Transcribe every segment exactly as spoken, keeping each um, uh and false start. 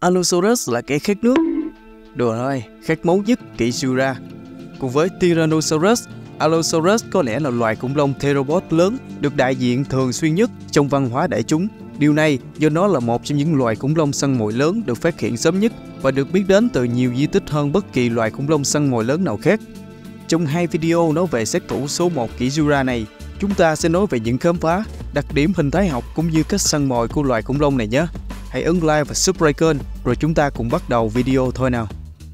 Allosaurus là kẻ khát nước. Đùa thôi, khát máu nhất Kishira. Cùng với Tyrannosaurus, Allosaurus có lẽ là loài khủng long theropod lớn được đại diện thường xuyên nhất trong văn hóa đại chúng. Điều này do nó là một trong những loài khủng long săn mồi lớn được phát hiện sớm nhất và được biết đến từ nhiều di tích hơn bất kỳ loài khủng long săn mồi lớn nào khác. Trong hai video nói về sát thủ số một Kishira này, chúng ta sẽ nói về những khám phá, đặc điểm hình thái học cũng như cách săn mồi của loài khủng long này nhé. Hãy ấn like và subscribe kênh rồi chúng ta cùng bắt đầu video thôi nào.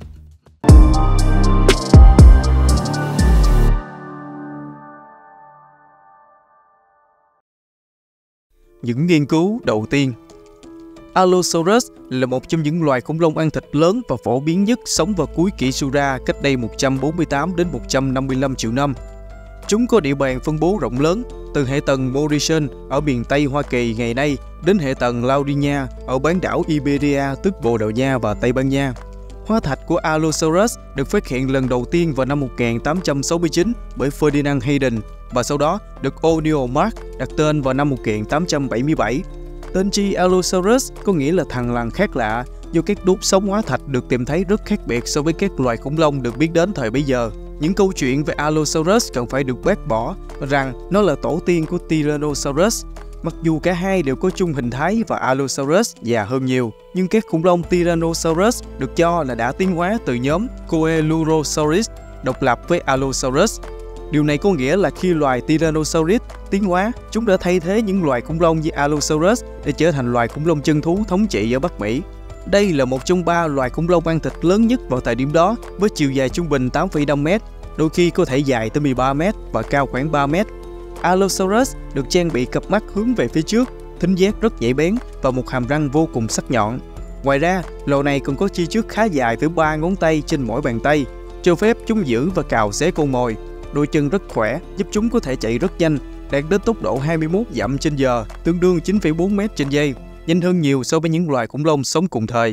Những nghiên cứu đầu tiên. Allosaurus là một trong những loài khủng long ăn thịt lớn và phổ biến nhất sống vào cuối kỷ Jura cách đây một trăm bốn mươi tám đến một trăm năm mươi lăm triệu năm. Chúng có địa bàn phân bố rộng lớn, từ hệ tầng Mauritian ở miền Tây Hoa Kỳ ngày nay đến hệ tầng Laudinia ở bán đảo Iberia tức Bồ Đào Nha và Tây Ban Nha. Hóa thạch của Allosaurus được phát hiện lần đầu tiên vào năm một nghìn tám trăm sáu mươi chín bởi Ferdinand Hayden và sau đó được O'Neill Mark đặt tên vào năm một nghìn tám trăm bảy mươi bảy. Tên chi Allosaurus có nghĩa là thằn lằn khác lạ do các đốt sống hóa thạch được tìm thấy rất khác biệt so với các loài khủng long được biết đến thời bấy giờ. Những câu chuyện về Allosaurus cần phải được bác bỏ rằng nó là tổ tiên của Tyrannosaurus. Mặc dù cả hai đều có chung hình thái và Allosaurus già hơn nhiều, nhưng các khủng long Tyrannosaurus được cho là đã tiến hóa từ nhóm Coelurosaurus độc lập với Allosaurus. Điều này có nghĩa là khi loài Tyrannosaurus tiến hóa, chúng đã thay thế những loài khủng long như Allosaurus để trở thành loài khủng long chân thú thống trị ở Bắc Mỹ. Đây là một trong ba loài khủng long ăn thịt lớn nhất vào thời điểm đó, với chiều dài trung bình tám phẩy năm mét, đôi khi có thể dài tới mười ba mét và cao khoảng ba mét. Allosaurus được trang bị cặp mắt hướng về phía trước, thính giác rất nhạy bén và một hàm răng vô cùng sắc nhọn. Ngoài ra, loài này còn có chi trước khá dài với ba ngón tay trên mỗi bàn tay, cho phép chúng giữ và cào xé con mồi. Đôi chân rất khỏe, giúp chúng có thể chạy rất nhanh, đạt đến tốc độ hai mươi mốt dặm trên giờ, tương đương chín phẩy bốn mét trên giây, nhanh hơn nhiều so với những loài khủng long sống cùng thời.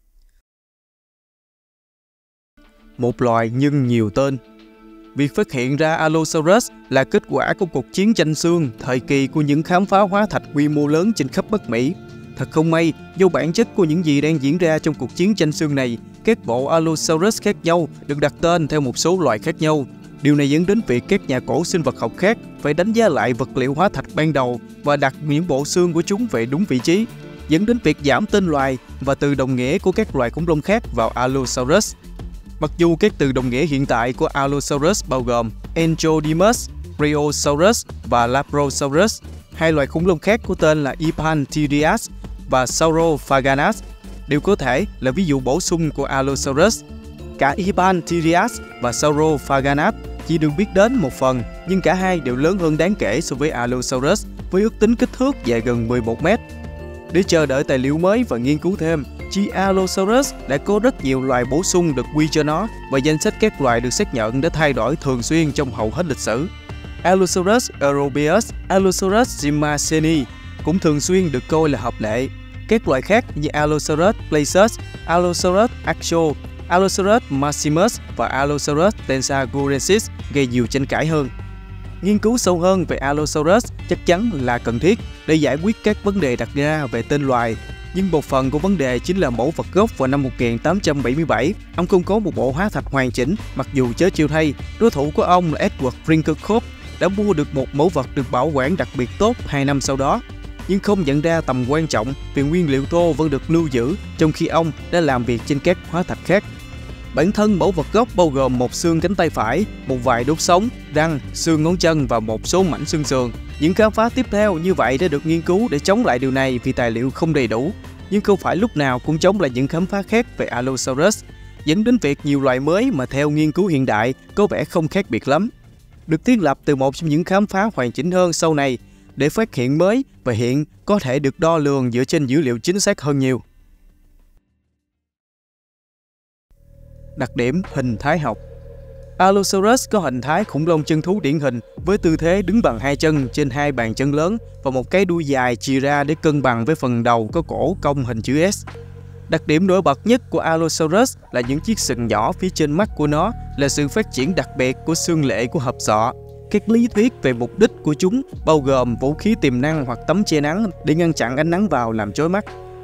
Một loài nhưng nhiều tên. Việc phát hiện ra Allosaurus là kết quả của cuộc chiến tranh xương, thời kỳ của những khám phá hóa thạch quy mô lớn trên khắp Bắc Mỹ. Thật không may, do bản chất của những gì đang diễn ra trong cuộc chiến tranh xương này, các bộ Allosaurus khác nhau được đặt tên theo một số loài khác nhau. Điều này dẫn đến việc các nhà cổ sinh vật học khác phải đánh giá lại vật liệu hóa thạch ban đầu và đặt những bộ xương của chúng về đúng vị trí, dẫn đến việc giảm tên loài và từ đồng nghĩa của các loài khủng long khác vào Allosaurus. Mặc dù các từ đồng nghĩa hiện tại của Allosaurus bao gồm Enchodemus, Bryosaurus và Laprosaurus, hai loài khủng long khác có tên là Epantherias và Saurophaganas đều có thể là ví dụ bổ sung của Allosaurus. Cả Epantherias và Saurophaganas chỉ được biết đến một phần, nhưng cả hai đều lớn hơn đáng kể so với Allosaurus với ước tính kích thước dài gần mười một mét. Để chờ đợi tài liệu mới và nghiên cứu thêm, chi Allosaurus đã có rất nhiều loài bổ sung được quy cho nó và danh sách các loài được xác nhận đã thay đổi thường xuyên trong hầu hết lịch sử. Allosaurus europaeus, Allosaurus zimaceni cũng thường xuyên được coi là hợp lệ. Các loài khác như Allosaurus placius, Allosaurus axo, Allosaurus maximus và Allosaurus tensagurensis gây nhiều tranh cãi hơn. Nghiên cứu sâu hơn về Allosaurus chắc chắn là cần thiết để giải quyết các vấn đề đặt ra về tên loài. Nhưng một phần của vấn đề chính là mẫu vật gốc vào năm một nghìn tám trăm bảy mươi bảy. Ông không có một bộ hóa thạch hoàn chỉnh, mặc dù chớ chiêu thay, đối thủ của ông là Edward Brinkerhoff đã mua được một mẫu vật được bảo quản đặc biệt tốt hai năm sau đó, nhưng không nhận ra tầm quan trọng vì nguyên liệu thô vẫn được lưu giữ trong khi ông đã làm việc trên các hóa thạch khác. Bản thân mẫu vật gốc bao gồm một xương cánh tay phải, một vài đốt sống, răng, xương ngón chân và một số mảnh xương sườn. Những khám phá tiếp theo như vậy đã được nghiên cứu để chống lại điều này vì tài liệu không đầy đủ, nhưng không phải lúc nào cũng chống lại những khám phá khác về Allosaurus, dẫn đến việc nhiều loài mới mà theo nghiên cứu hiện đại có vẻ không khác biệt lắm, được thiết lập từ một trong những khám phá hoàn chỉnh hơn sau này để phát hiện mới và hiện có thể được đo lường dựa trên dữ liệu chính xác hơn nhiều. Đặc điểm hình thái học. Allosaurus có hình thái khủng long chân thú điển hình với tư thế đứng bằng hai chân trên hai bàn chân lớn và một cái đuôi dài chìa ra để cân bằng với phần đầu có cổ cong hình chữ S. Đặc điểm nổi bật nhất của Allosaurus là những chiếc sừng nhỏ phía trên mắt của nó là sự phát triển đặc biệt của xương lệ của hộp sọ. Các lý thuyết về mục đích của chúng bao gồm vũ khí tiềm năng hoặc tấm che nắng để ngăn chặn ánh nắng vào làm chói mắt.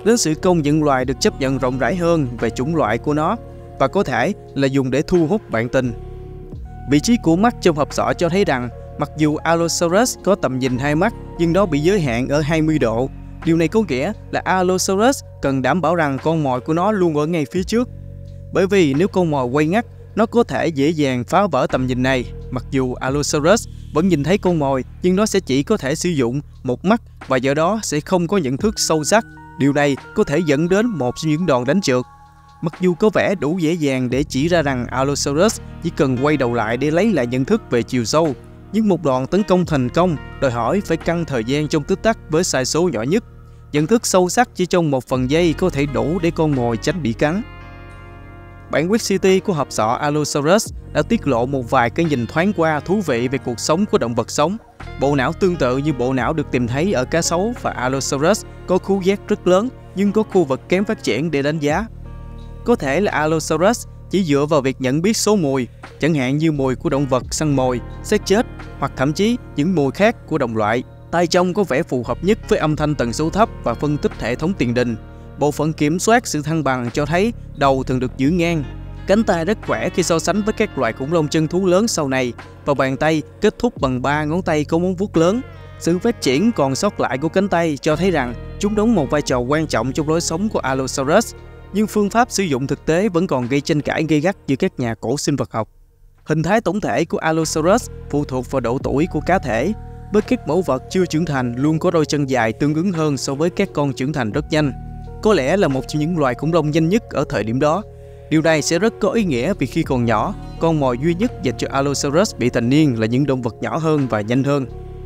đến sự công nhận loài được chấp nhận rộng rãi hơn về chủng loại của nó và có thể là dùng để thu hút bạn tình. Vị trí của mắt trong hộp sọ cho thấy rằng mặc dù Allosaurus có tầm nhìn hai mắt nhưng nó bị giới hạn ở hai mươi độ. Điều này có nghĩa là Allosaurus cần đảm bảo rằng con mồi của nó luôn ở ngay phía trước. Bởi vì nếu con mồi quay ngắt, nó có thể dễ dàng phá vỡ tầm nhìn này. Mặc dù Allosaurus vẫn nhìn thấy con mồi, nhưng nó sẽ chỉ có thể sử dụng một mắt và do đó sẽ không có nhận thức sâu sắc. Điều này có thể dẫn đến một trong những đòn đánh trượt. Mặc dù có vẻ đủ dễ dàng để chỉ ra rằng Allosaurus chỉ cần quay đầu lại để lấy lại nhận thức về chiều sâu, nhưng một đòn tấn công thành công đòi hỏi phải căn thời gian trong tích tắc với sai số nhỏ nhất. Nhận thức sâu sắc chỉ trong một phần giây có thể đủ để con mồi tránh bị cắn. Bản Wikicity của hộp sọ Allosaurus đã tiết lộ một vài cái nhìn thoáng qua thú vị về cuộc sống của động vật sống. Bộ não tương tự như bộ não được tìm thấy ở cá sấu và Allosaurus có khứu giác rất lớn nhưng có khu vực kém phát triển để đánh giá. Có thể là Allosaurus chỉ dựa vào việc nhận biết số mùi, chẳng hạn như mùi của động vật săn mồi, xác chết hoặc thậm chí những mùi khác của đồng loại. Tai trong có vẻ phù hợp nhất với âm thanh tần số thấp và phân tích hệ thống tiền đình. Bộ phận kiểm soát sự thăng bằng cho thấy đầu thường được giữ ngang. Cánh tay rất khỏe khi so sánh với các loài khủng long chân thú lớn sau này, và bàn tay kết thúc bằng ba ngón tay có móng vuốt lớn. Sự phát triển còn sót lại của cánh tay cho thấy rằng chúng đóng một vai trò quan trọng trong lối sống của Allosaurus, nhưng phương pháp sử dụng thực tế vẫn còn gây tranh cãi gay gắt giữa các nhà cổ sinh vật học. Hình thái tổng thể của Allosaurus phụ thuộc vào độ tuổi của cá thể. Với các mẫu vật chưa trưởng thành luôn có đôi chân dài tương ứng hơn so với các con trưởng thành rất nhanh. Có lẽ là một trong những loài khủng long nhanh nhất ở thời điểm đó. Điều này sẽ rất có ý nghĩa vì khi còn nhỏ, con mồi duy nhất dành cho Allosaurus bị thành niên là những động vật nhỏ hơn và nhanh hơn.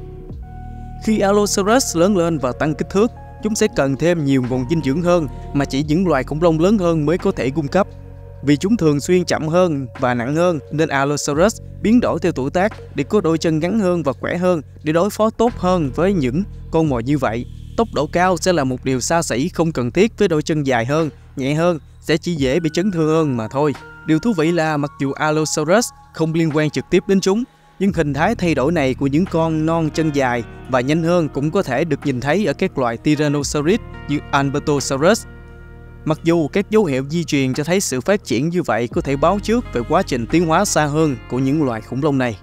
Khi Allosaurus lớn lên và tăng kích thước, chúng sẽ cần thêm nhiều nguồn dinh dưỡng hơn mà chỉ những loài khủng long lớn hơn mới có thể cung cấp. Vì chúng thường xuyên chậm hơn và nặng hơn nên Allosaurus biến đổi theo tuổi tác để có đôi chân ngắn hơn và khỏe hơn để đối phó tốt hơn với những con mồi như vậy. Tốc độ cao sẽ là một điều xa xỉ không cần thiết với đôi chân dài hơn, nhẹ hơn, sẽ chỉ dễ bị chấn thương hơn mà thôi. Điều thú vị là mặc dù Allosaurus không liên quan trực tiếp đến chúng, nhưng hình thái thay đổi này của những con non chân dài và nhanh hơn cũng có thể được nhìn thấy ở các loài Tyrannosaurus như Albertosaurus. Mặc dù các dấu hiệu di truyền cho thấy sự phát triển như vậy có thể báo trước về quá trình tiến hóa xa hơn của những loài khủng long này.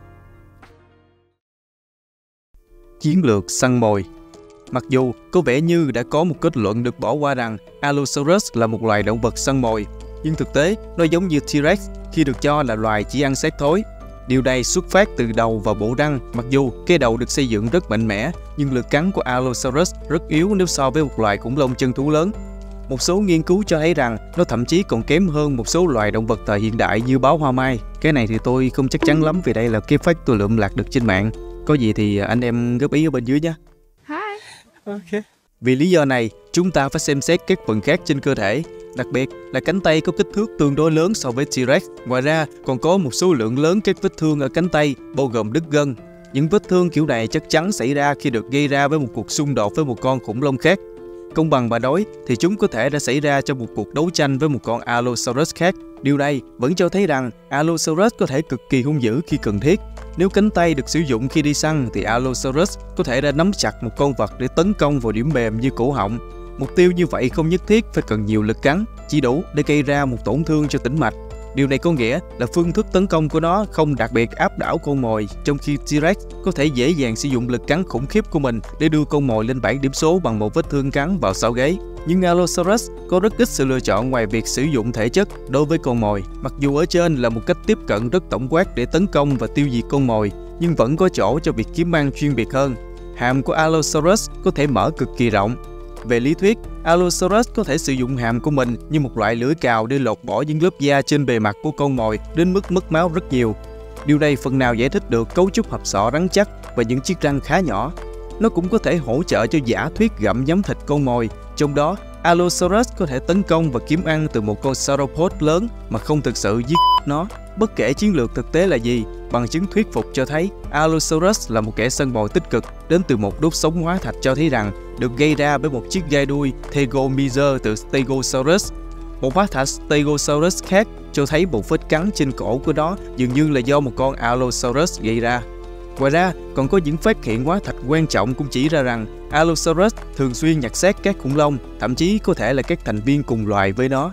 Chiến lược săn mồi. Mặc dù có vẻ như đã có một kết luận được bỏ qua rằng Allosaurus là một loài động vật săn mồi, nhưng thực tế nó giống như T-Rex khi được cho là loài chỉ ăn xác thối. Điều này xuất phát từ đầu và bộ răng. Mặc dù cái đầu được xây dựng rất mạnh mẽ, nhưng lực cắn của Allosaurus rất yếu nếu so với một loài khủng long chân thú lớn. Một số nghiên cứu cho thấy rằng nó thậm chí còn kém hơn một số loài động vật thời hiện đại như báo hoa mai. Cái này thì tôi không chắc chắn lắm vì đây là cái fact tôi lượm lạc được trên mạng. Có gì thì anh em góp ý ở bên dưới nhé. Hi. Ok. Vì lý do này, chúng ta phải xem xét các phần khác trên cơ thể, đặc biệt là cánh tay có kích thước tương đối lớn so với T-Rex. Ngoài ra, còn có một số lượng lớn các vết thương ở cánh tay, bao gồm đứt gân. Những vết thương kiểu này chắc chắn xảy ra khi được gây ra với một cuộc xung đột với một con khủng long khác. Công bằng mà nói thì chúng có thể đã xảy ra trong một cuộc đấu tranh với một con Allosaurus khác. Điều này vẫn cho thấy rằng Allosaurus có thể cực kỳ hung dữ khi cần thiết. Nếu cánh tay được sử dụng khi đi săn thì Allosaurus có thể đã nắm chặt một con vật để tấn công vào điểm mềm như cổ họng. Mục tiêu như vậy không nhất thiết phải cần nhiều lực cắn, chỉ đủ để gây ra một tổn thương cho tĩnh mạch. Điều này có nghĩa là phương thức tấn công của nó không đặc biệt áp đảo con mồi, trong khi T-Rex có thể dễ dàng sử dụng lực cắn khủng khiếp của mình để đưa con mồi lên bảng điểm số bằng một vết thương cắn vào sau gáy. Nhưng Allosaurus có rất ít sự lựa chọn ngoài việc sử dụng thể chất đối với con mồi. Mặc dù ở trên là một cách tiếp cận rất tổng quát để tấn công và tiêu diệt con mồi, nhưng vẫn có chỗ cho việc kiếm ăn chuyên biệt hơn. Hàm của Allosaurus có thể mở cực kỳ rộng. Về lý thuyết, Allosaurus có thể sử dụng hàm của mình như một loại lưỡi cào để lột bỏ những lớp da trên bề mặt của con mồi đến mức mất máu rất nhiều. Điều này phần nào giải thích được cấu trúc hộp sọ rắn chắc và những chiếc răng khá nhỏ. Nó cũng có thể hỗ trợ cho giả thuyết gặm nhấm thịt con mồi, trong đó Allosaurus có thể tấn công và kiếm ăn từ một con sauropod lớn mà không thực sự giết nó. Bất kể chiến lược thực tế là gì, bằng chứng thuyết phục cho thấy Allosaurus là một kẻ săn mồi tích cực đến từ một đốt sống hóa thạch cho thấy rằng được gây ra bởi một chiếc gai đuôi Tegometer từ Stegosaurus. Một hóa thạch Stegosaurus khác cho thấy một vết cắn trên cổ của nó dường như là do một con Allosaurus gây ra. Ngoài ra, còn có những phát hiện hóa thạch quan trọng cũng chỉ ra rằng Allosaurus thường xuyên nhặt xác các khủng long, thậm chí có thể là các thành viên cùng loài với nó.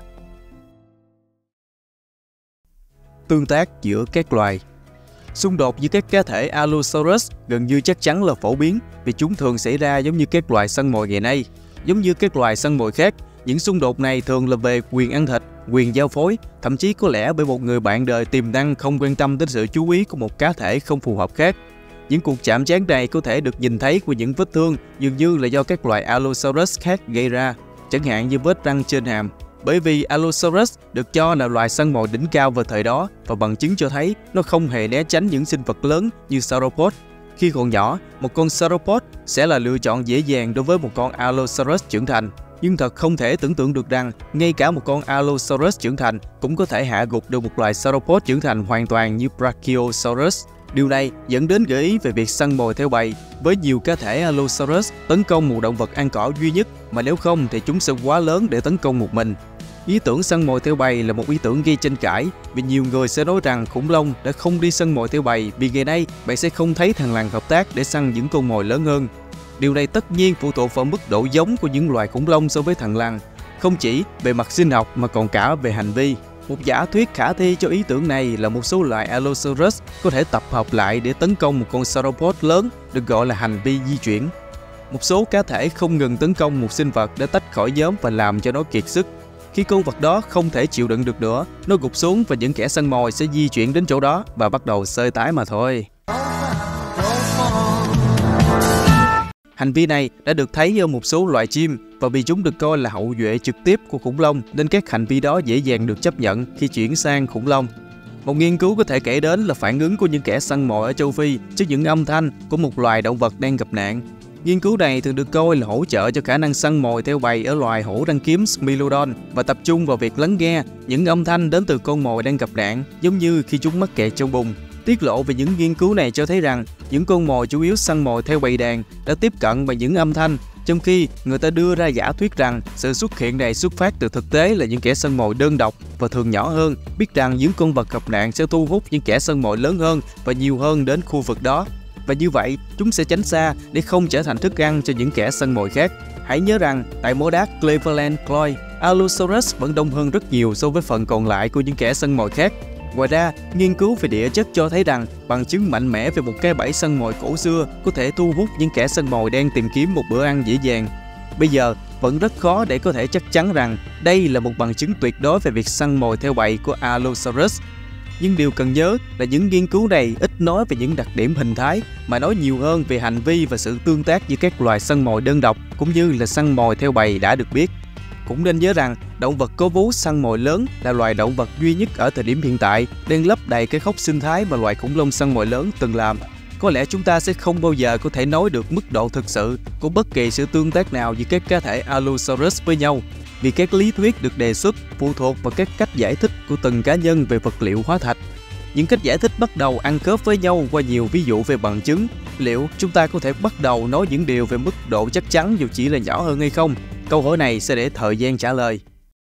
Tương tác giữa các loài. Xung đột giữa các cá thể Allosaurus gần như chắc chắn là phổ biến vì chúng thường xảy ra giống như các loài săn mồi ngày nay. Giống như các loài săn mồi khác, những xung đột này thường là về quyền ăn thịt, quyền giao phối, thậm chí có lẽ bởi một người bạn đời tiềm năng không quan tâm đến sự chú ý của một cá thể không phù hợp khác. Những cuộc chạm trán này có thể được nhìn thấy qua những vết thương dường như là do các loài Allosaurus khác gây ra, chẳng hạn như vết răng trên hàm. Bởi vì Allosaurus được cho là loài săn mồi đỉnh cao vào thời đó và bằng chứng cho thấy nó không hề né tránh những sinh vật lớn như sauropod. Khi còn nhỏ, một con sauropod sẽ là lựa chọn dễ dàng đối với một con Allosaurus trưởng thành. Nhưng thật không thể tưởng tượng được rằng ngay cả một con Allosaurus trưởng thành cũng có thể hạ gục được một loài sauropod trưởng thành hoàn toàn như Brachiosaurus. Điều này dẫn đến gợi ý về việc săn mồi theo bầy, với nhiều cá thể Allosaurus tấn công một động vật ăn cỏ duy nhất, mà nếu không thì chúng sẽ quá lớn để tấn công một mình. Ý tưởng săn mồi theo bầy là một ý tưởng gây tranh cãi, vì nhiều người sẽ nói rằng khủng long đã không đi săn mồi theo bầy vì ngày nay bạn sẽ không thấy thằn lằn hợp tác để săn những con mồi lớn hơn. Điều này tất nhiên phụ thuộc vào mức độ giống của những loài khủng long so với thằn lằn, không chỉ về mặt sinh học mà còn cả về hành vi. Một giả thuyết khả thi cho ý tưởng này là một số loài Allosaurus có thể tập hợp lại để tấn công một con sauropod lớn, được gọi là hành vi di chuyển. Một số cá thể không ngừng tấn công một sinh vật để tách khỏi nhóm và làm cho nó kiệt sức. Khi con vật đó không thể chịu đựng được nữa, nó gục xuống và những kẻ săn mồi sẽ di chuyển đến chỗ đó và bắt đầu xơi tái mà thôi. Hành vi này đã được thấy ở một số loài chim, và vì chúng được coi là hậu duệ trực tiếp của khủng long nên các hành vi đó dễ dàng được chấp nhận khi chuyển sang khủng long. Một nghiên cứu có thể kể đến là phản ứng của những kẻ săn mồi ở châu Phi trước những âm thanh của một loài động vật đang gặp nạn. Nghiên cứu này thường được coi là hỗ trợ cho khả năng săn mồi theo bầy ở loài hổ răng kiếm Smilodon và tập trung vào việc lắng nghe những âm thanh đến từ con mồi đang gặp nạn, giống như khi chúng mắc kẹt trong bùn. Tiết lộ về những nghiên cứu này cho thấy rằng những con mồi chủ yếu săn mồi theo bầy đàn đã tiếp cận bằng những âm thanh, trong khi người ta đưa ra giả thuyết rằng sự xuất hiện này xuất phát từ thực tế là những kẻ săn mồi đơn độc và thường nhỏ hơn, biết rằng những con vật gặp nạn sẽ thu hút những kẻ săn mồi lớn hơn và nhiều hơn đến khu vực đó. Và như vậy, chúng sẽ tránh xa để không trở thành thức ăn cho những kẻ săn mồi khác. Hãy nhớ rằng, tại mố đá Cleveland Cliffs, Allosaurus vẫn đông hơn rất nhiều so với phần còn lại của những kẻ săn mồi khác. Ngoài ra, nghiên cứu về địa chất cho thấy rằng bằng chứng mạnh mẽ về một cái bẫy săn mồi cổ xưa có thể thu hút những kẻ săn mồi đang tìm kiếm một bữa ăn dễ dàng. Bây giờ, vẫn rất khó để có thể chắc chắn rằng đây là một bằng chứng tuyệt đối về việc săn mồi theo bầy của Allosaurus. Nhưng điều cần nhớ là những nghiên cứu này ít nói về những đặc điểm hình thái, mà nói nhiều hơn về hành vi và sự tương tác giữa các loài săn mồi đơn độc cũng như là săn mồi theo bầy đã được biết. Cũng nên nhớ rằng, động vật có vú săn mồi lớn là loài động vật duy nhất ở thời điểm hiện tại đang lấp đầy cái khốc sinh thái mà loài khủng long săn mồi lớn từng làm. Có lẽ chúng ta sẽ không bao giờ có thể nói được mức độ thực sự của bất kỳ sự tương tác nào giữa các cá thể Allosaurus với nhau, vì các lý thuyết được đề xuất phụ thuộc vào các cách giải thích của từng cá nhân về vật liệu hóa thạch. Những cách giải thích bắt đầu ăn khớp với nhau qua nhiều ví dụ về bằng chứng. Liệu chúng ta có thể bắt đầu nói những điều về mức độ chắc chắn dù chỉ là nhỏ hơn hay không? Câu hỏi này sẽ để thời gian trả lời.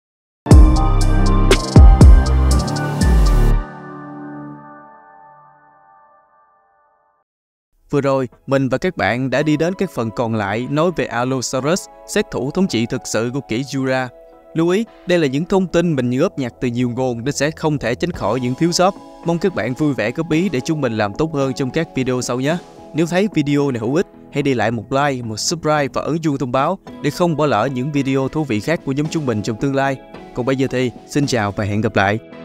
Vừa rồi, mình và các bạn đã đi đến các phần còn lại nói về Allosaurus, sát thủ thống trị thực sự của kỷ Jura. Lưu ý, đây là những thông tin mình góp nhặt từ nhiều nguồn nên sẽ không thể tránh khỏi những thiếu sót. Mong các bạn vui vẻ góp ý để chúng mình làm tốt hơn trong các video sau nhé. Nếu thấy video này hữu ích, hãy để lại một like, một subscribe và ấn chuông thông báo để không bỏ lỡ những video thú vị khác của nhóm chúng mình trong tương lai. Còn bây giờ thì, xin chào và hẹn gặp lại.